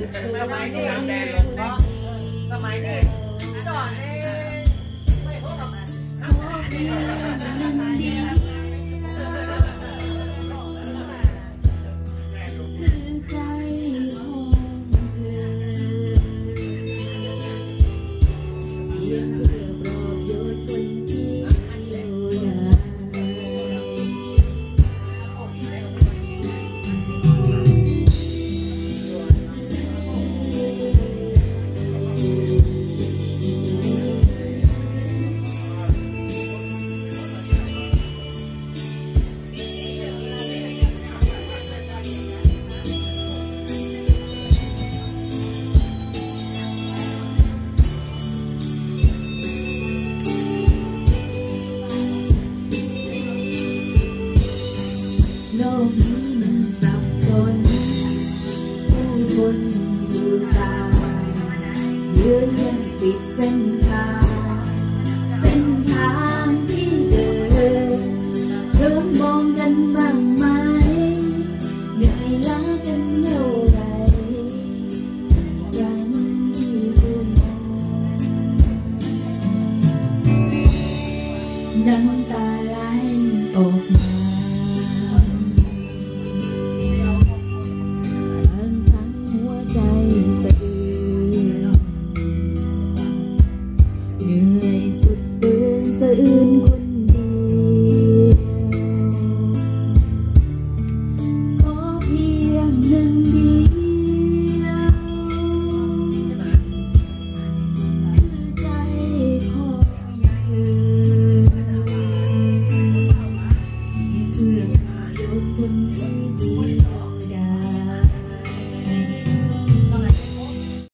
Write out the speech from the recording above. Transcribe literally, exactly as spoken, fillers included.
สมัยนี้แดงลงเพราะสมัยนี้ก่อนเองไม่พบกับน้ำหาเนี่ยโลกนี้มันสับสนผู้คนผู้สาวเยื้อแย่งปิดเส้นทางเส้นทางที่เดินเธอมองกันบ้างไหมเหนื่อยล้ากันเท่าไรยังที่คุณน้ำตา